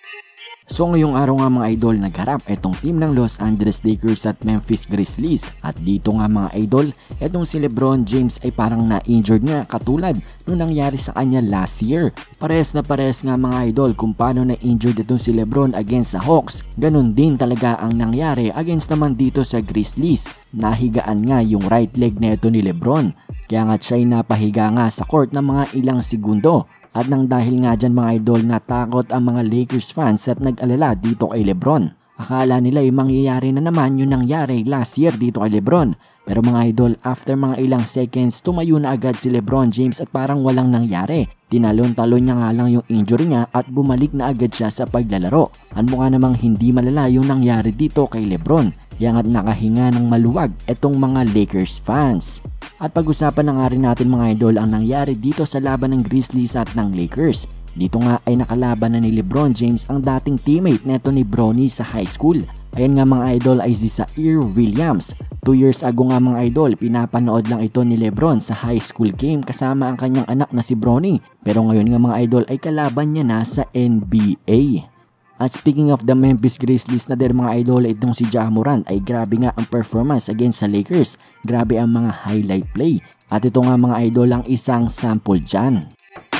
So ngayong araw nga mga idol, nagharap itong team ng Los Angeles Lakers at Memphis Grizzlies. At dito nga mga idol, itong si LeBron James ay parang na-injured nga katulad nung nangyari sa kanya last year. Parehas na parehas nga mga idol kung paano na-injured itong si LeBron against sa Hawks. Ganon din talaga ang nangyari against naman dito sa Grizzlies. Nahigaan nga yung right leg neto ni LeBron. Kaya nga siya'y napahiga nga sa court ng mga ilang segundo. At nang dahil nga dyan mga idol, natakot ang mga Lakers fans at nag-alala dito kay LeBron. Akala nila ay mangyayari na naman yung nangyari last year dito kay LeBron. Pero mga idol, after mga ilang seconds, tumayo na agad si LeBron James at parang walang nangyari. Tinalon-talon niya nga lang yung injury niya at bumalik na agad siya sa paglalaro. At mukha namang hindi malala yung nangyari dito kay LeBron. Yang at nakahinga ng maluwag itong mga Lakers fans. At pag-usapan na nga rin natin mga idol ang nangyari dito sa laban ng Grizzlies at ng Lakers. Dito nga ay nakalaban na ni LeBron James ang dating teammate neto ni Bronny sa high school. Ayan nga mga idol ay si Zaire Williams. 2 years ago nga mga idol, pinapanood lang ito ni LeBron sa high school game kasama ang kanyang anak na si Bronny. Pero ngayon nga mga idol ay kalaban niya na sa NBA. At speaking of the Memphis Grizzlies na din mga idol, itong si Ja Morant ay grabe nga ang performance against sa Lakers. Grabe ang mga highlight play. At ito nga mga idol ang isang sample dyan.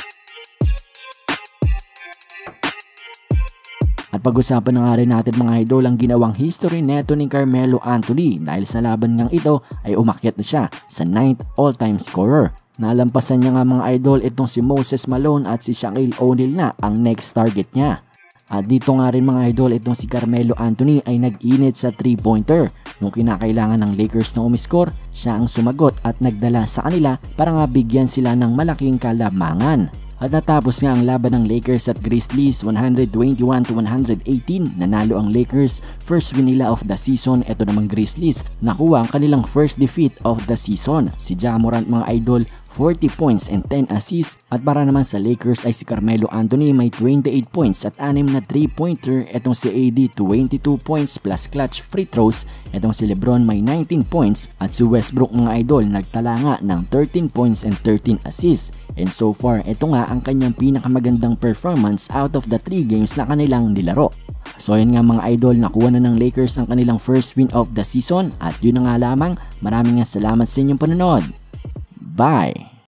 At pag-usapan na nga rin natin mga idol ang ginawang history neto ni Carmelo Anthony dahil sa laban ngang ito ay umakyat na siya sa 9th all-time scorer. Nalampasan niya nga mga idol itong si Moses Malone at si Shaquille O'Neal na ang next target niya. At dito nga rin mga idol, itong si Carmelo Anthony ay nag-init sa 3-pointer. Nung kinakailangan ng Lakers na umiskor, siya ang sumagot at nagdala sa kanila para nga bigyan sila ng malaking kalamangan. At natapos nga ang laban ng Lakers at Grizzlies 121-118. Nanalo ang Lakers, first win nila of the season. Ito namang Grizzlies, nakuha ang kanilang first defeat of the season. Si Ja Morant mga idol, 40 points and 10 assists. At para naman sa Lakers ay si Carmelo Anthony may 28 points at 6 na 3-pointer. Etong si AD 22 points plus clutch free throws. Etong si LeBron may 19 points at si Westbrook mga idol nagtala nga ng 13 points and 13 assists. And so far, ito nga ang kanyang pinakamagandang performance out of the 3 games na kanilang nilaro. So yun nga mga idol, nakuha na ng Lakers ang kanilang first win of the season. At yun na nga lamang, maraming salamat sa inyong panonood. Bye!